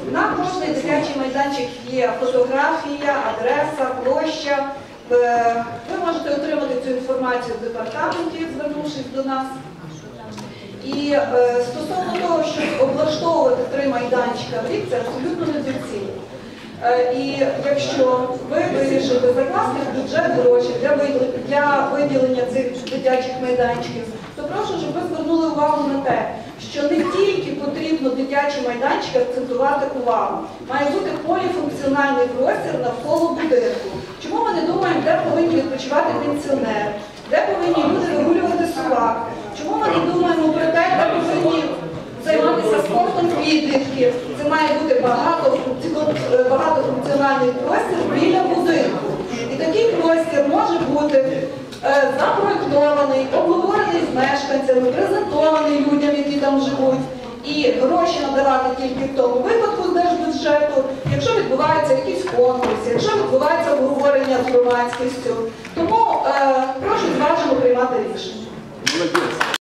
На кожний дитячий майданчик є фотографія, адреса, площа. Ви можете отримати цю інформацію в департаменті, звернувшись до нас. І стосовно того, щоб облаштовувати 3 майданчика в рік, це абсолютно недоцільно. І якщо ви вирішите закласти в бюджет гроші для виділення цих дитячих майданчиків, то прошу, щоб ви звернули увагу на те, що не тільки потрібно дитячі майданчики акцентувати увагу. Має бути поліфункціональний простір навколо будинку. Чому ми не думаємо, де повинні відпочивати пенсіонери, де повинні люди вигулювати собак? Чому ми не думаємо про те, де повинні займатися спортом підлітків? Це має бути багатофункціональний простір біля будинку. І такий простір може бути запроєктований, обговорений з мешканцями, презентований людям, які там живуть. І гроші надавати тільки в тому випадку з держбюджету, якщо відбуваються якісь конкурси, якщо відбувається обговорення з громадськістю. Тому прошу